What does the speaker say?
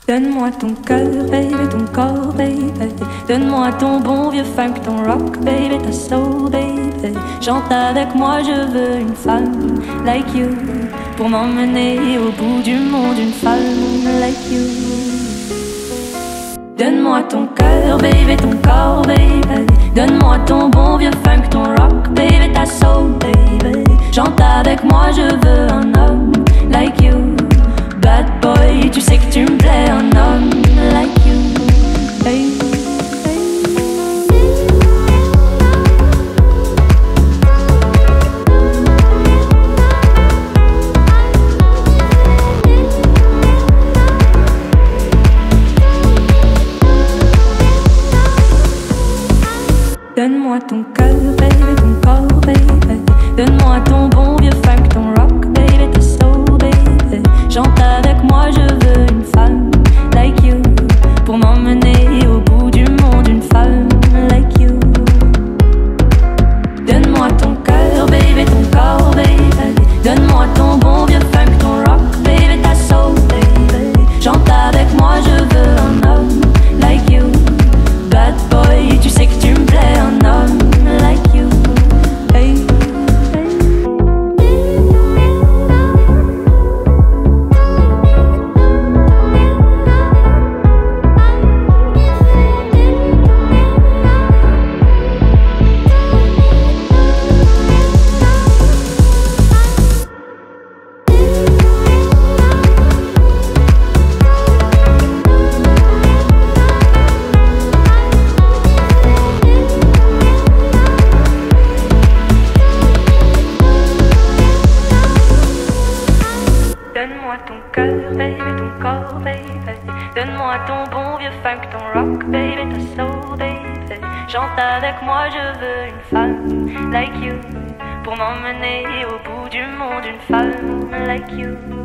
Donne-moi ton cœur, baby, ton corps, baby. Donne-moi ton bon vieux funk, ton rock, baby, ta soul, baby. Chante avec moi, je veux une femme like you pour m'emmener au bout du monde, une femme like you. Donne-moi ton cœur, baby, ton corps, baby. Donne-moi ton bon vieux funk, ton rock, baby, ta soul, baby. Chante avec moi, je veux un homme like you. Bad boy, tu sais que tu me plais, un homme like you. Hey, hey. Donne-moi ton cœur, baby, ton corps, baby. Donne-moi ton bon vieux funk, ton rock, baby, ta soul, baby. Chante avec moi, je veux une femme like you pour m'emmener au bout du monde, une femme like you. Donne-moi ton cœur, baby, ton corps, baby. Donne-moi ton bon vieux funk, ton rock, baby, ta soul, baby. Chante avec moi, je veux un homme like you. Bad boy, tu sais que tu me plais, un homme like you. Hey. Donne-moi ton cœur, baby, ton corps, baby. Donne-moi ton bon vieux funk, ton rock, baby, ta soul, baby. Chante avec moi, je veux une femme like you pour m'emmener au bout du monde, une femme like you.